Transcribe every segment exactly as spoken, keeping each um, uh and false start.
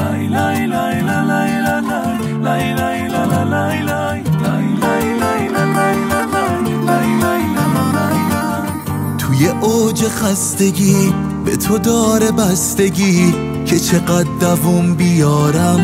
لای لای لای لای لای لای لای لای لای لای. توی اوج خستگی به تو داره بستگی که چقدر دووم بیارم.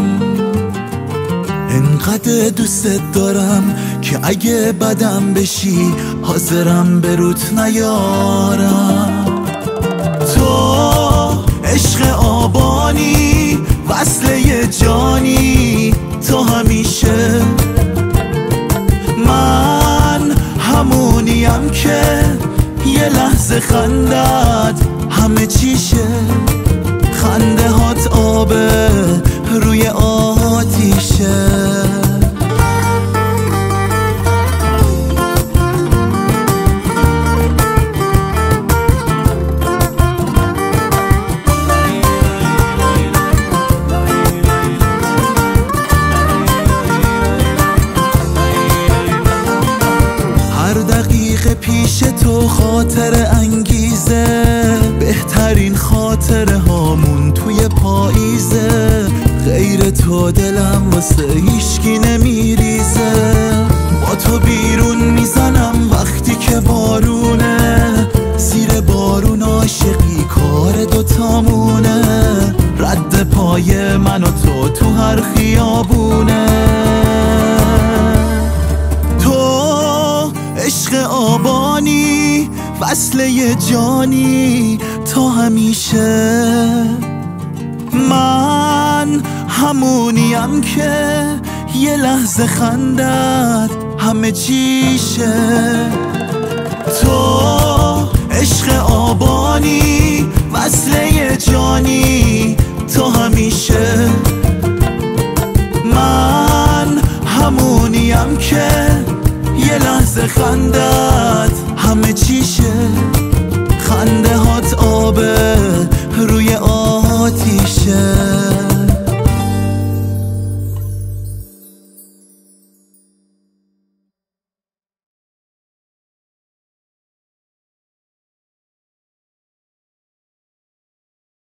انقدر دوستت دارم که اگه بدم بشی حاضرم بروت نیارم. تو عشق آبانی وصله جانی، تو همیشه من همونیم که یه لحظه خندت همه چیشه. خنده هات آبه روی آتیشه. هر دقیقه پیش تو خاطر انگیزه، بهترین خاطره هامون توی پاییزه. غیر تو دلم واسه هیچکی نمیریزه. با تو بیرون میزنم وقتی که بارونه، زیر بارون عاشقی کار دوتامونه. رد پای من و تو تو هر خیابونه. تو عشق آبانی وصله جانی، تو همیشه من همونیم که یه لحظه خندت همه چیشه. تو عشق آبانی وصله جانی، تو همیشه من همونیم که یه لحظه خندت همه چیشه. خنده هات آبه